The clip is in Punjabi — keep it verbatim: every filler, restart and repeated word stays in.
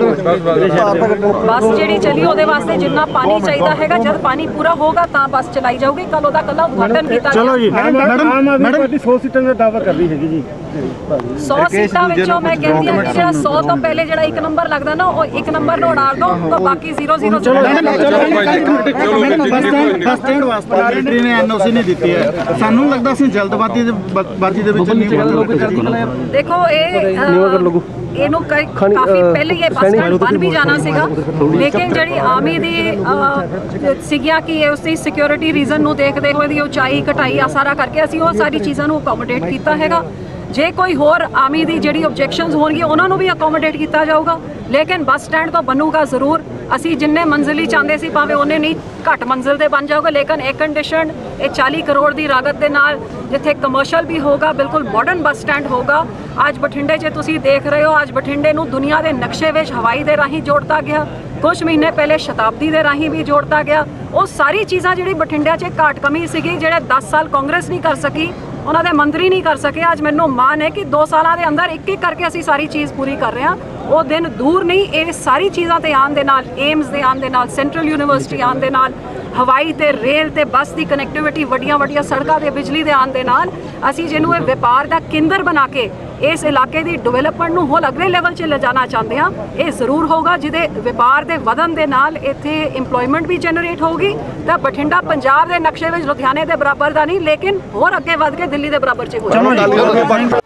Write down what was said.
बस जी चली ਉਹਦੇ ਵਾਸਤੇ जिन्ना पानी चाहिए है, जब पानी पूरा होगा तो बस चलाई जाऊगी। कल ਉਹਦਾ ਕੱਲਾ उद्घाटन किया। चलो जी मैडम मैडम सौ सीटां ਦਾ ਦਾਅਵਾ कर रही है जी। सौ सीटां ਵਿੱਚੋਂ मैं कहती हूं कि ਜਿਹੜਾ सौ तो पहले ਜਿਹੜਾ एक नंबर लगता ना वो एक नंबर ਨੂੰ ਉਡਾ ਦੋ तो बाकी जीरो जीरो। बस स्टैंड वास्ते मिलिटरी ने एनओसी नहीं दी है, सानू लगदा सी जल्दबाजी बाजी ਦੇ ਵਿੱਚ ਨਹੀਂ ਬਦਲ। देखो ये ਇਹਨੂੰ ਕਾਫੀ ਪਹਿਲੇ ਇਹ ਬੱਸ ਸਟੈਂਡ ਬਣ ਵੀ ਜਾਣਾ ਸੀਗਾ, ਲੇਕਿਨ ਜਿਹੜੀ ਆਰਮੀ ਦੀ ਸੀਗੀਆਂ ਕਿ ਉਸ ਦੀ ਸਿਕਿਉਰਿਟੀ ਰੀਜ਼ਨ ਨੂੰ ਦੇਖਦੇ ਹੋਏ ਦੀ ਉਚਾਈ ਘਟਾਈ ਆ ਸਾਰਾ ਕਰਕੇ ਅਸੀਂ ਉਹ ਸਾਰੀ ਚੀਜ਼ਾਂ ਨੂੰ ਅਕੋਮੋਡੇਟ ਕੀਤਾ ਹੈਗਾ। ਜੇ ਕੋਈ ਹੋਰ ਆਰਮੀ ਦੀ ਜਿਹੜੀ ਆਬਜੈਕਸ਼ਨਸ ਹੋਣਗੀਆਂ ਉਹਨਾਂ ਨੂੰ ਵੀ ਅਕੋਮੋਡੇਟ ਕੀਤਾ ਜਾਊਗਾ, ਲੇਕਿਨ ਬੱਸ ਸਟੈਂਡ ਤੋਂ ਬਣੂਗਾ ਜ਼ਰੂਰ। ਅਸੀਂ ਜਿੰਨੇ ਮੰਜ਼ਿਲੀ ਚਾਹੁੰਦੇ ਸੀ ਭਾਵੇਂ ਉਹਨੇ ਨਹੀਂ ਘੱਟ ਮੰਜ਼ਿਲ ਤੇ ਬਣ ਜਾਊਗਾ, ਲੇਕਿਨ ਏਅਰ ਕੰਡੀਸ਼ਨ ਇਹ ਚਾਲੀ ਕਰੋੜ ਦੀ ਲਾਗਤ ਦੇ ਨਾਲ ਜਿੱਥੇ ਕਮਰਸ਼ੀਅਲ ਵੀ ਹੋਗਾ, ਬਿਲਕੁਲ ਮਾਡਰਨ ਬੱਸ ਸਟੈਂਡ ਹੋਗਾ। ਅੱਜ ਬਠਿੰਡੇ 'ਚ ਤੁਸੀਂ ਦੇਖ ਰਹੇ ਹੋ, ਅੱਜ ਬਠਿੰਡੇ ਨੂੰ ਦੁਨੀਆ ਦੇ ਨਕਸ਼ੇ ਵਿੱਚ ਹਵਾਈ ਦੇ ਰਾਹੀਂ ਜੋੜਤਾ ਗਿਆ, ਕੁਝ ਮਹੀਨੇ ਪਹਿਲੇ ਸ਼ਤਾਬਦੀ ਦੇ ਰਾਹੀਂ ਵੀ ਜੋੜਤਾ ਗਿਆ। ਉਹ ਸਾਰੀ ਚੀਜ਼ਾਂ ਜਿਹੜੀ ਬਠਿੰਡੇ 'ਚ ਘਾਟ ਕਮੀ ਸੀਗੀ, ਜਿਹੜੇ ਦਸ ਸਾਲ ਕਾਂਗਰਸ ਨਹੀਂ ਕਰ ਸਕੀ, ਉਹਨਾਂ ਦੇ ਮੰਤਰੀ ਨਹੀਂ ਕਰ ਸਕੇ, ਅੱਜ ਮੈਨੂੰ ਮਾਣ ਹੈ ਕਿ ਦੋ ਸਾਲਾਂ ਦੇ ਅੰਦਰ ਇੱਕ ਇੱਕ ਕਰਕੇ ਅਸੀਂ ਸਾਰੀ ਚੀਜ਼ ਪੂਰੀ ਕਰ ਰਹੇ ਹਾਂ। ਉਹ ਦਿਨ ਦੂਰ ਨਹੀਂ, ਇਹ ਸਾਰੀ ਚੀਜ਼ਾਂ ਤੇ ਆਉਣ ਦੇ ਨਾਲ, ਏਮਸ ਦੇ ਆਉਣ ਦੇ ਨਾਲ, ਸੈਂਟਰਲ ਯੂਨੀਵਰਸਿਟੀ ਆਉਣ ਦੇ ਨਾਲ, ਹਵਾਈ ਤੇ ਰੇਲ ਤੇ ਬੱਸ ਦੀ ਕਨੈਕਟੀਵਿਟੀ, ਵੱਡੀਆਂ ਵੱਡੀਆਂ ਸੜਕਾਂ ਤੇ ਬਿਜਲੀ ਦੇ ਆਉਣ ਦੇ ਨਾਲ ਅਸੀਂ ਜਿਹਨੂੰ ਇਹ ਵਪਾਰ ਦਾ ਕੇਂਦਰ ਬਣਾ ਕੇ ਇਸ ਇਲਾਕੇ ਦੀ ਡਿਵੈਲਪਮੈਂਟ ਨੂੰ ਹੋਰ ਅਗਲੇ ਲੈਵਲ 'ਚ ਲਿਜਾਣਾ ਚਾਹੁੰਦੇ ਹਾਂ। ਇਹ ਜ਼ਰੂਰ ਹੋਗਾ ਜਿਹਦੇ ਵਪਾਰ ਦੇ ਵਧਣ ਦੇ ਨਾਲ ਇੱਥੇ ਇੰਪਲੋਇਮੈਂਟ ਵੀ ਜਨਰੇਟ ਹੋਊਗੀ ਤਾਂ ਬਠਿੰਡਾ ਪੰਜਾਬ ਦੇ ਨਕਸ਼ੇ ਵਿੱਚ ਲੁਧਿਆਣੇ ਦੇ ਬਰਾਬਰ ਦਾ ਨਹੀਂ, ਲੇਕਿਨ ਹੋਰ ਅੱਗੇ ਵੱਧ ਕੇ ਦਿੱਲੀ ਦੇ ਬਰਾਬਰ 'ਚ ਹੋ ਜਾਊਗਾ।